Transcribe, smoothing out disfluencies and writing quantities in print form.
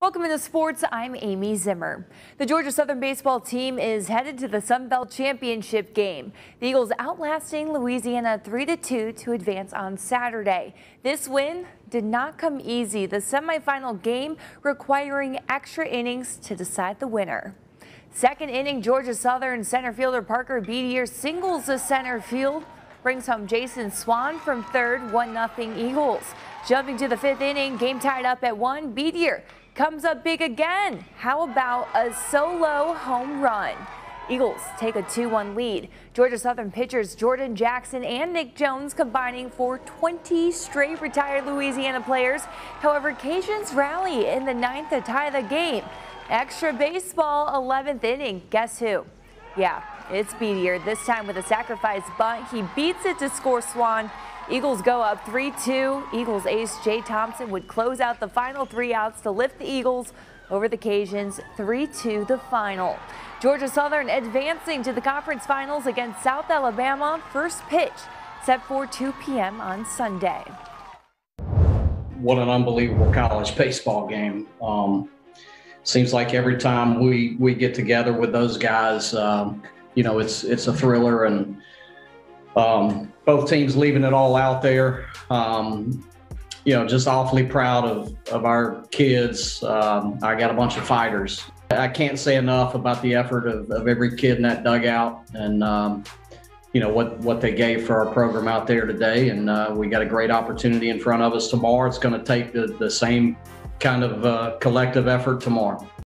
Welcome into sports. I'm Amy Zimmer. The Georgia Southern baseball team is headed to the Sun Belt Championship game. The Eagles outlasting Louisiana 3-2 to advance on Saturday. This win did not come easy. The semifinal game requiring extra innings to decide the winner. Second inning, Georgia Southern center fielder Parker Beedier singles the center field, brings home Jason Swan from third, 1-0 Eagles. Jumping to the fifth inning, game tied up at 1. Beedier comes up big again. How about a solo home run? Eagles take a 2-1 lead. Georgia Southern pitchers Jordan Jackson and Nick Jones combining for 20 straight retired Louisiana players. However, Cajuns rally in the ninth to tie the game. Extra baseball, 11th inning. Guess who? Yeah, it's Beedier. This time with a sacrifice bunt. He beats it to score Swan. Eagles go up 3-2. Eagles ace Jay Thompson would close out the final 3 outs to lift the Eagles over the Cajuns 3-2 the final. Georgia Southern advancing to the conference finals against South Alabama. First pitch set for 2 p.m. on Sunday. What an unbelievable college baseball game. Seems like every time we get together with those guys, it's a thriller, and both teams leaving it all out there. Just awfully proud of our kids. I got a bunch of fighters. I can't say enough about the effort of every kid in that dugout, and what they gave for our program out there today. And we got a great opportunity in front of us tomorrow. It's going to take the same kind of collective effort tomorrow.